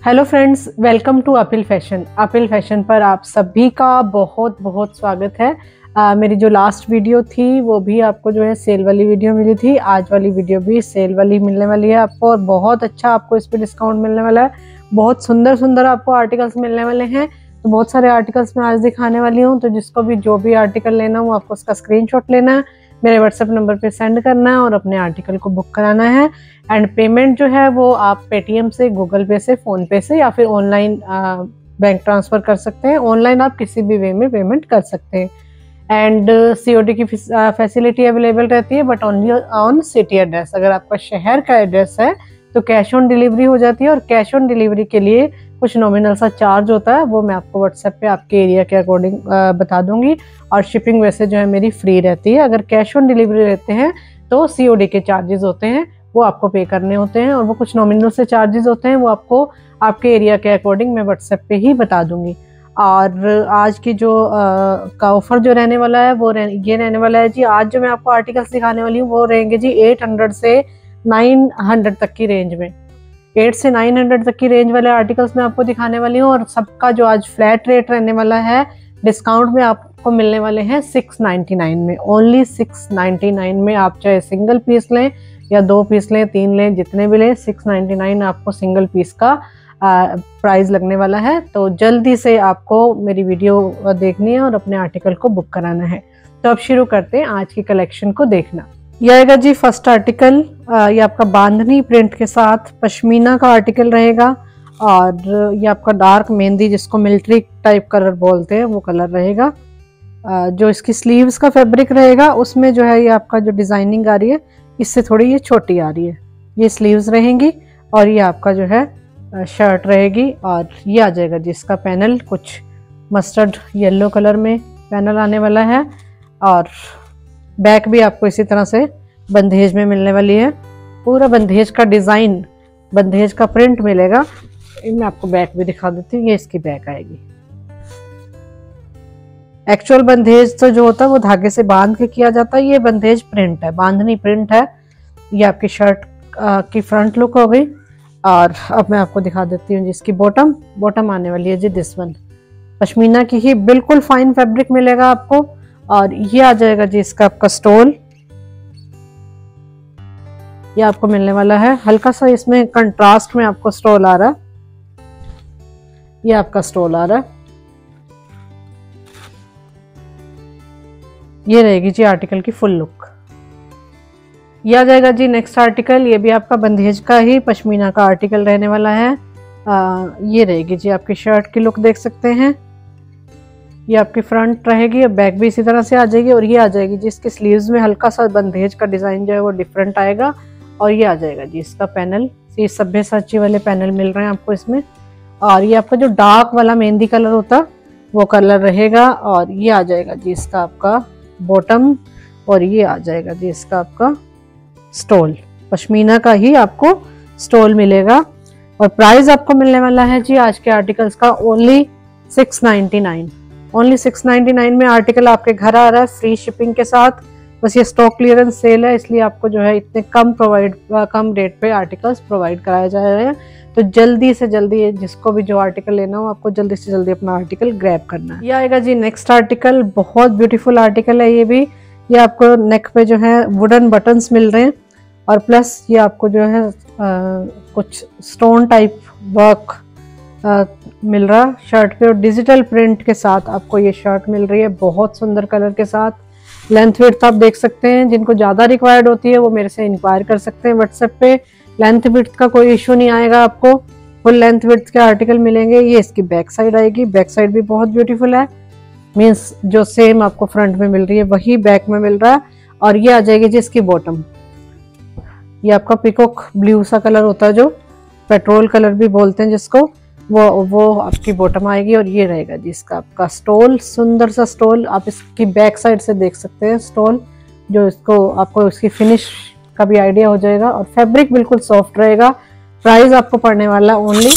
Hello friends, welcome to appeal fashion. Appeal fashion पर आप सभी का बहुत बहुत स्वागत है। मेरी जो लास्ट वीडियो थी वो भी आपको जो है सेल वाली वीडियो मिली थी। आज वाली वीडियो भी सेल वाली मिलने वाली है आपको, और बहुत अच्छा आपको इस पर डिस्काउंट मिलने वाला है। बहुत सुंदर सुंदर आपको आर्टिकल्स मिलने वाले हैं। तो बहुत सारे आर्टिकल्स मैं आज दिखाने वाली हूँ। तो जिसको भी जो भी आर्टिकल लेना हो आपको उसका स्क्रीनशॉट लेना है, मेरे व्हाट्सएप नंबर पे सेंड करना है और अपने आर्टिकल को बुक कराना है। एंड पेमेंट जो है वो आप पेटीएम से, गूगल पे से, फ़ोन पे से या फिर ऑनलाइन बैंक ट्रांसफ़र कर सकते हैं। ऑनलाइन आप किसी भी वे में पेमेंट कर सकते हैं। एंड सीओडी की फैसिलिटी अवेलेबल रहती है, but only on city address. अगर आपका शहर का एड्रेस है तो कैश ऑन डिलीवरी हो जाती है, और कैश ऑन डिलीवरी के लिए कुछ नॉमिनल सा चार्ज होता है, वो मैं आपको व्हाट्सएप पे आपके एरिया के अकॉर्डिंग बता दूंगी। और शिपिंग वैसे जो है मेरी फ्री रहती है। अगर कैश ऑन डिलीवरी रहते हैं तो सीओडी के चार्जेस होते हैं, वो आपको पे करने होते हैं, और वो कुछ नॉमिनल से चार्जेस होते हैं, वो आपको आपके एरिया के अकॉर्डिंग मैं व्हाट्सएप पे ही बता दूंगी। और आज की जो का ऑफर जो रहने वाला है वो ये रहने वाला है जी। आज जो मैं आपको आर्टिकल्स दिखाने वाली हूँ वो रहेंगे जी 800 से 900 तक की रेंज में। 8 से 900 तक की रेंज वाले आर्टिकल्स मैं आपको दिखाने वाली हूँ, और सबका जो आज फ्लैट रेट रहने वाला है, डिस्काउंट में आपको मिलने वाले हैं 699 में। ओनली 699 में आप चाहे सिंगल पीस लें या 2 पीस लें, 3 लें, जितने भी लें, 699 आपको सिंगल पीस का प्राइस लगने वाला है। तो जल्दी से आपको मेरी वीडियो देखनी है और अपने आर्टिकल को बुक कराना है। तो अब शुरू करते हैं आज की कलेक्शन को देखना। ये आएगा जी फर्स्ट आर्टिकल। ये आपका बांधनी प्रिंट के साथ पश्मीना का आर्टिकल रहेगा, और ये आपका डार्क मेहंदी, जिसको मिलिट्री टाइप कलर बोलते हैं, वो कलर रहेगा। जो इसकी स्लीव्स का फैब्रिक रहेगा उसमें जो है ये आपका जो डिजाइनिंग आ रही है इससे थोड़ी ये छोटी आ रही है। ये स्लीव्स रहेंगी, और ये आपका जो है शर्ट रहेगी। और ये आ जाएगा जी इसका पैनल, कुछ मस्टर्ड येलो कलर में पैनल आने वाला है। और बैक भी आपको इसी तरह से बंदेज में मिलने वाली है। पूरा बंदेज का डिज़ाइन, बंदेज का प्रिंट मिलेगा। मैं आपको बैक भी दिखा देती हूँ। ये इसकी बैक आएगी। एक्चुअल बंदेज तो जो होता है वो धागे से बांध के किया जाता है, ये बंदेज प्रिंट है, बांधनी प्रिंट है। ये आपकी शर्ट की फ्रंट लुक हो गई। और अब मैं आपको दिखा देती हूँ जिसकी बॉटम आने वाली है जी दिस वन। पश्मीना की ही बिल्कुल फाइन फैब्रिक मिलेगा आपको। और ये आ जाएगा जी इसका आपका स्टोल। ये आपको मिलने वाला है हल्का सा, इसमें कंट्रास्ट में आपको स्टोल आ रहा है। ये आपका स्टोल आ रहा है। ये रहेगी जी आर्टिकल की फुल लुक। ये आ जाएगा जी नेक्स्ट आर्टिकल। ये भी आपका बंदेज का ही पश्मीना का आर्टिकल रहने वाला है। ये रहेगी जी आपकी शर्ट की लुक, देख सकते हैं। ये आपकी फ्रंट रहेगी, और बैक भी इसी तरह से आ जाएगी। और ये आ जाएगी जी इसकी स्लीव्स में हल्का सा बंदेज का डिजाइन जो है वो डिफरेंट आएगा। और ये आ जाएगा जी इसका पैनल। ये सब्यसाची वाले पैनल मिल रहे हैं आपको इसमें। और ये आपका जो डार्क वाला मेहंदी कलर होता है वो कलर रहेगा। और ये आ जाएगा जी इसका आपका बॉटम, और ये आ जाएगा जी इसका आपका स्टोल। पश्मीना का ही आपको स्टोल मिलेगा। और प्राइस आपको मिलने वाला है जी आज के आर्टिकल्स का ओनली 699। ओनली 699 में आर्टिकल आपके घर आ रहा है, फ्री शिपिंग के साथ। बस ये स्टॉक क्लियरेंस सेल है, इसलिए आपको जो है इतने कम रेट पे आर्टिकल्स प्रोवाइड कराए जा रहे हैं। तो जल्दी से जल्दी जिसको भी जो आर्टिकल लेना हो, आपको जल्दी से जल्दी अपना आर्टिकल ग्रैब करना है। ये आएगा जी नेक्स्ट आर्टिकल। बहुत ब्यूटीफुल आर्टिकल है ये भी। ये आपको नेक पे जो है वुडन बटन्स मिल रहे हैं, और प्लस ये आपको जो है कुछ स्टोन टाइप वर्क मिल रहा शर्ट पे, और डिजिटल प्रिंट के साथ आपको ये शर्ट मिल रही है बहुत सुंदर कलर के साथ। लेंथ विड्थ आप देख सकते हैं, जिनको ज़्यादा रिक्वायर्ड होती है वो मेरे से इंक्वायर कर सकते हैं व्हाट्सएप पे। लेंथ विड्थ का कोई इशू नहीं आएगा, आपको फुल लेंथ विड्थ के आर्टिकल मिलेंगे। ये इसकी बैक साइड आएगी। बैक साइड भी बहुत ब्यूटीफुल है, मीन्स जो सेम आपको फ्रंट में मिल रही है वही बैक में मिल रहा है। और ये आ जाएगी जी इसकी बॉटम। ये आपका पिकॉक ब्लू सा कलर होता है, जो पेट्रोल कलर भी बोलते हैं जिसको, वो आपकी बॉटम आएगी। और ये रहेगा जी इसका आपका स्टोल, सुंदर सा स्टोल। आप इसकी बैक साइड से देख सकते हैं स्टोल, जो इसको आपको इसकी फिनिश का भी आइडिया हो जाएगा। और फैब्रिक बिल्कुल सॉफ्ट रहेगा। प्राइस आपको पड़ने वाला ओनली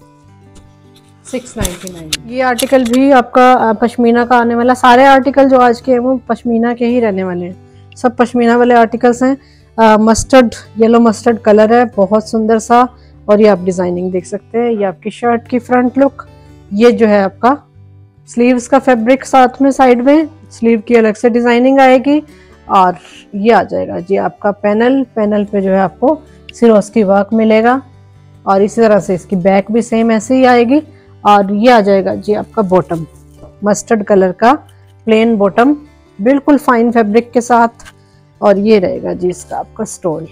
699। ये आर्टिकल भी आपका पश्मीना का आने वाला। सारे आर्टिकल जो आज के हैं वो पश्मीना के ही रहने वाले हैं, सब पश्मीना वाले आर्टिकल्स हैं। मस्टर्ड, येलो मस्टर्ड कलर है, बहुत सुंदर सा। और ये आप डिजाइनिंग देख सकते हैं। ये आपकी शर्ट की फ्रंट लुक। ये जो है आपका स्लीव्स का फैब्रिक साथ में, साइड में स्लीव की अलग से डिजाइनिंग आएगी। और ये आ जाएगा जी आपका पैनल। पैनल पे जो है आपको सिरोस्की वर्क मिलेगा और इसी तरह से इसकी बैक भी सेम ऐसे ही आएगी। और ये आ जाएगा जी आपका बॉटम, मस्टर्ड कलर का प्लेन बॉटम, बिल्कुल फाइन फैब्रिक के साथ। और ये रहेगा जी इसका आपका स्टोल।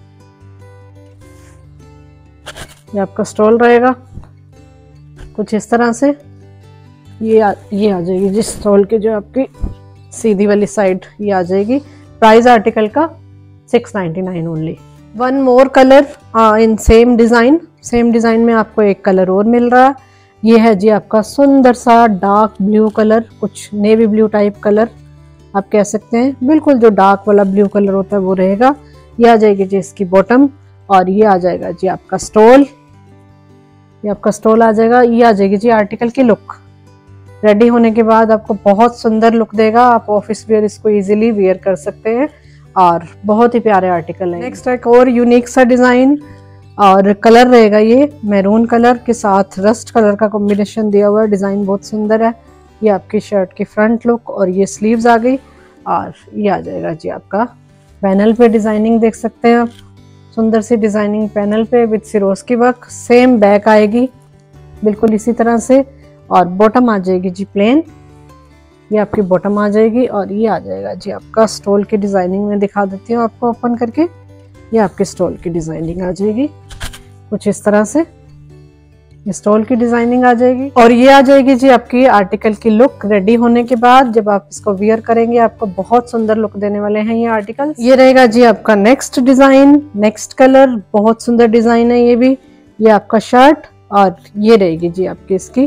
ये आपका स्टोल रहेगा कुछ इस तरह से। ये आ जाएगी जी स्टोल की जो आपकी सीधी वाली साइड, ये आ जाएगी। प्राइस आर्टिकल का 699 only. One more colour in same design. Same design में आपको एक कलर और मिल रहा है। ये है जी आपका सुंदर सा डार्क ब्लू कलर, कुछ नेवी ब्लू टाइप कलर आप कह सकते हैं। बिल्कुल जो डार्क वाला ब्लू कलर होता है वो रहेगा। ये आ जाएगी जी इसकी बॉटम और ये आ जाएगा जी आपका स्टोल। ये आपका स्टोल आ जाएगा। ये आ जाएगी जी आर्टिकल की लुक। रेडी होने के बाद आपको बहुत सुंदर लुक देगा। आप ऑफिस वेयर इसको इजीली वेयर कर सकते हैं और बहुत ही प्यारे आर्टिकल है। नेक्स्ट एक और यूनिक सा डिजाइन और कलर रहेगा। ये मैरून कलर के साथ रस्ट कलर का कॉम्बिनेशन दिया हुआ है। डिजाइन बहुत सुंदर है। ये आपकी शर्ट की फ्रंट लुक और ये स्लीव्स आ गई। और ये आ जाएगा जी आपका पैनल पे डिजाइनिंग देख सकते हैं आप, सुंदर सी डिजाइनिंग पैनल पे with Swarovski work. Same back आएगी बिल्कुल इसी तरह से। और बॉटम आ जाएगी जी प्लेन। ये आपकी बॉटम आ जाएगी। और ये आ जाएगा जी आपका स्टोल की डिजाइनिंग में दिखा देती हूँ आपको ओपन करके। ये आपके स्टोल की डिजाइनिंग आ जाएगी कुछ इस तरह से। स्टोल की डिजाइनिंग आ जाएगी और ये आ जाएगी जी आपकी आर्टिकल की लुक। रेडी होने के बाद जब आप इसको वियर करेंगे आपको बहुत सुंदर लुक देने वाले हैं ये आर्टिकल। ये रहेगा जी आपका नेक्स्ट डिजाइन, नेक्स्ट कलर, बहुत सुंदर डिजाइन है ये भी। ये आपका शर्ट और ये रहेगी जी आपकी इसकी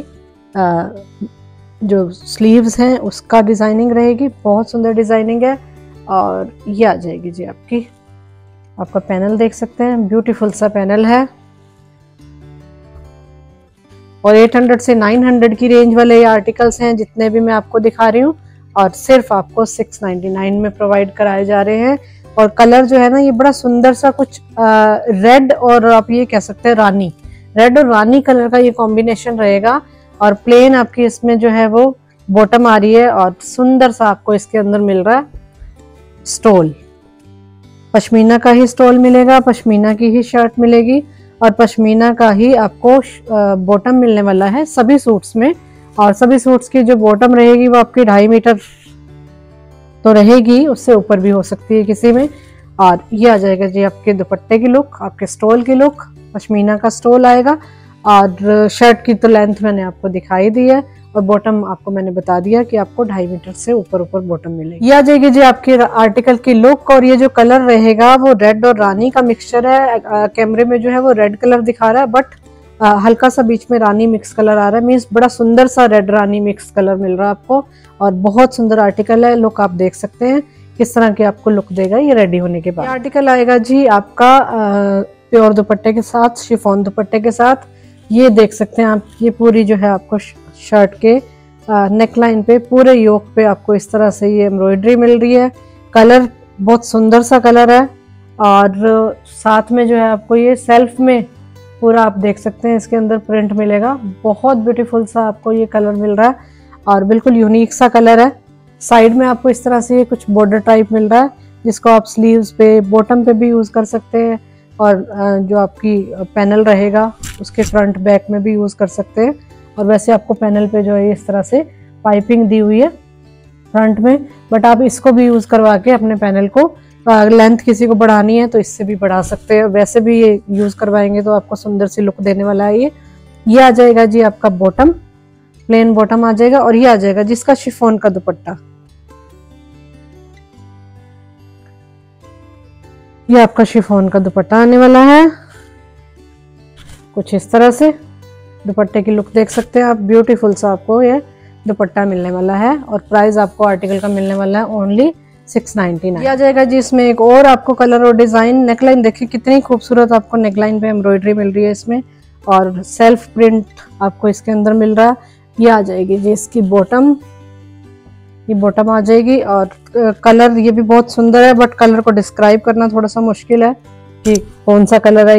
जो स्लीव्स हैं उसका डिजाइनिंग रहेगी। बहुत सुंदर डिजाइनिंग है। और ये आ जाएगी जी आपका पैनल देख सकते हैं, ब्यूटीफुल सा पैनल है। और 800 से 900 की रेंज वाले ये आर्टिकल्स हैं जितने भी मैं आपको दिखा रही हूँ। और सिर्फ आपको 699 में प्रोवाइड कराए जा रहे हैं। और कलर जो है ना ये बड़ा सुंदर सा कुछ रेड और आप ये कह सकते हैं रानी, रेड और रानी कलर का ये कॉम्बिनेशन रहेगा। और प्लेन आपकी इसमें जो है वो बॉटम आ रही है और सुंदर सा आपको इसके अंदर मिल रहा है स्टोल। पश्मीना का ही स्टोल मिलेगा, पश्मीना की ही शर्ट मिलेगी और पश्मीना का ही आपको बॉटम मिलने वाला है सभी सूट्स में। और सभी सूट्स की जो बॉटम रहेगी वो आपकी 2.5 मीटर तो रहेगी, उससे ऊपर भी हो सकती है किसी में। और ये आ जाएगा जी आपके दुपट्टे की लुक, आपके स्टोल की लुक। पश्मीना का स्टोल आएगा और शर्ट की तो लेंथ मैंने आपको दिखाई दी है और बॉटम आपको मैंने बता दिया कि आपको 2.5 मीटर से ऊपर बॉटम मिलेगी। ये आ जाएगी जी आपकी आर्टिकल की लुक। और ये जो कलर रहेगा वो रेड और रानी का मिक्सचर है। कैमरे में जो है वो रेड कलर दिखा रहा है बट हल्का सा बीच में रानी मिक्स कलर आ रहा है। मीन्स बड़ा सुंदर सा रेड रानी मिक्स कलर मिल रहा है आपको और बहुत सुंदर आर्टिकल है। लुक आप देख सकते हैं किस तरह की आपको लुक देगा ये रेडी होने के बाद। आर्टिकल आएगा जी आपका प्योर दुपट्टे के साथ, शिफॉन दुपट्टे के साथ। ये देख सकते हैं आप, ये पूरी जो है आपको शर्ट के नेकलाइन पे पूरे योक पे आपको इस तरह से ये एम्ब्रॉयडरी मिल रही है। कलर बहुत सुंदर सा कलर है और साथ में जो है आपको ये सेल्फ में पूरा आप देख सकते हैं इसके अंदर प्रिंट मिलेगा। बहुत ब्यूटीफुल सा आपको ये कलर मिल रहा है और बिल्कुल यूनिक सा कलर है। साइड में आपको इस तरह से कुछ बॉर्डर टाइप मिल रहा है जिसको आप स्लीव्स पे, बॉटम पे भी यूज कर सकते हैं और जो आपकी पैनल रहेगा उसके फ्रंट बैक में भी यूज कर सकते हैं। और वैसे आपको पैनल पे जो है इस तरह से पाइपिंग दी हुई है फ्रंट में, बट आप इसको भी यूज करवा के अपने पैनल को लेंथ किसी को बढ़ानी है तो इससे भी बढ़ा सकते हैं। वैसे भी ये यूज करवाएंगे तो आपको सुंदर सी लुक देने वाला है ये आ जाएगा जी आपका बॉटम, प्लेन बॉटम आ जाएगा। और ये आ जाएगा जिसका शिफॉन का दुपट्टा। ये आपका शिफॉन का दुपट्टा आने वाला है कुछ इस तरह से। दुपट्टे की लुक देख सकते हैं आप, ब्यूटीफुल सा आपको ये दुपट्टा मिलने वाला है। और प्राइस आपको आर्टिकल का मिलने वाला है ओनली 699। ये आ जाएगा जी इसमें एक और आपको कलर और डिजाइन। नेकलाइन देखिए कितनी खूबसूरत आपको नेकलाइन पे एम्ब्रॉयडरी मिल रही है इसमें और सेल्फ प्रिंट आपको इसके अंदर मिल रहा है। ये आ जाएगी जी इसकी बॉटम, ये बॉटम आ जाएगी। और कलर ये भी बहुत सुंदर है बट कलर को डिस्क्राइब करना थोड़ा सा मुश्किल है कि कौन सा कलर है ये।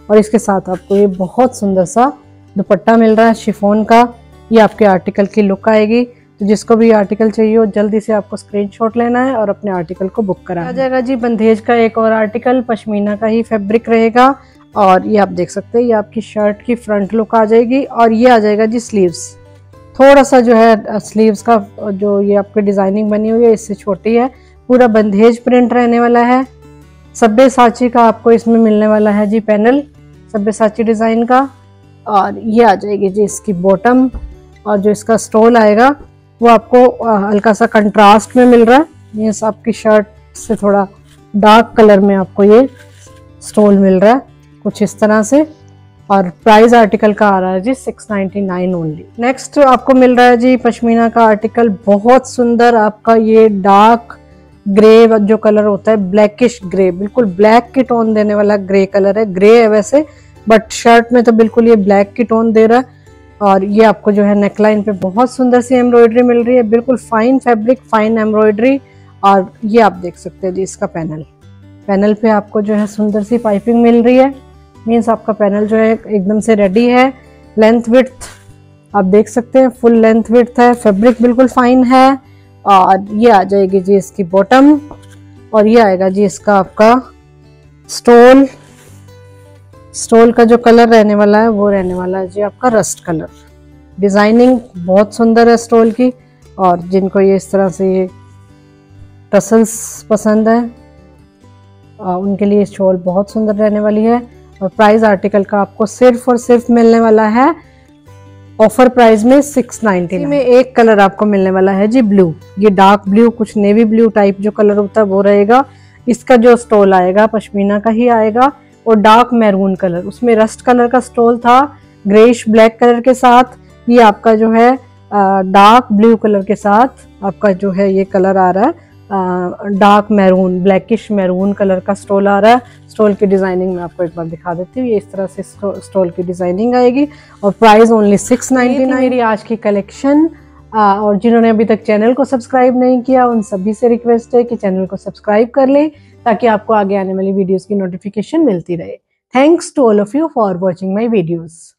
और इसके साथ आपको ये बहुत सुंदर सा दुपट्टा मिल रहा है शिफॉन का। ये आपके आर्टिकल की लुक आएगी। तो जिसको भी आर्टिकल चाहिए हो जल्दी से आपको स्क्रीनशॉट लेना है और अपने आर्टिकल को बुक कराना है। आ जाएगा जी बंदेज का एक और आर्टिकल, पश्मीना का ही फैब्रिक रहेगा। और ये आप देख सकते हैं, ये आपकी शर्ट की फ्रंट लुक आ जाएगी। और ये आ जाएगा जी स्लीव्स, थोड़ा सा जो है स्लीव्स का जो ये आपकी डिजाइनिंग बनी हुई है इससे छोटी है। पूरा बंदेज प्रिंट रहने वाला है। सब्यसाची का आपको इसमें मिलने वाला है जी पैनल, सब्यसाची डिजाइन का। और ये आ जाएगी जी इसकी बॉटम, और जो इसका स्टोल आएगा वो आपको हल्का सा कंट्रास्ट में मिल रहा है। ये आपकी शर्ट से थोड़ा डार्क कलर में आपको ये स्टोल मिल रहा है कुछ इस तरह से। और प्राइस आर्टिकल का आ रहा है जी 699 ओनली। नेक्स्ट आपको मिल रहा है जी पश्मीना का आर्टिकल, बहुत सुंदर आपका ये डार्क ग्रे जो कलर होता है, ब्लैकिश ग्रे, बिल्कुल ब्लैक की टोन देने वाला ग्रे कलर है। ग्रे है वैसे, बट शर्ट में तो बिल्कुल ये ब्लैक की टोन दे रहा है। और ये आपको जो है नेकलाइन पे बहुत सुंदर सी एम्ब्रॉयडरी मिल रही है, बिल्कुल फाइन फैब्रिक, फाइन एम्ब्रॉयडरी। और ये आप देख सकते हैं जी इसका पैनल पे आपको जो है सुंदर सी पाइपिंग मिल रही है। मीन्स आपका पैनल जो है एकदम से रेडी है। लेंथ विड्थ आप देख सकते हैं, फुल लेंथ विड्थ है, फैब्रिक बिल्कुल फाइन है। और ये आ जाएगी जी इसकी बॉटम, और ये आएगा जी इसका आपका स्टोल का जो कलर रहने वाला है वो रहने वाला है जी आपका रस्ट कलर। डिजाइनिंग बहुत सुंदर है स्टोल की, और जिनको ये इस तरह से ये टसल्स पसंद है उनके लिए स्टोल बहुत सुंदर रहने वाली है। और प्राइस आर्टिकल का आपको सिर्फ और सिर्फ मिलने वाला है ऑफर प्राइस में 699 में। एक कलर आपको मिलने वाला है जी ब्लू, ये डार्क ब्लू, कुछ नेवी ब्लू टाइप जो कलर होता है वो रहेगा। इसका जो स्टोल आएगा पश्मीना का ही आएगा, और डार्क मैरून कलर, उसमें रस्ट कलर का स्टोल था ग्रेइश ब्लैक कलर के साथ। ये आपका जो है डार्क ब्लू कलर के साथ आपका जो है ये कलर आ रहा है dark maroon, blackish maroon colour का स्टोल आ रहा है। स्टोल की डिजाइनिंग मैं आपको एक बार दिखा देती हूँ। ये इस तरह से स्टोल की डिजाइनिंग आएगी, और प्राइस ओनली 699 मेरी आज की कलेक्शन। और जिन्होंने अभी तक चैनल को सब्सक्राइब नहीं किया उन सभी से रिक्वेस्ट है कि चैनल को सब्सक्राइब कर लें, ताकि आपको आगे आने वाली वीडियोस की नोटिफिकेशन मिलती रहे। Thanks to all of you for watching my videos.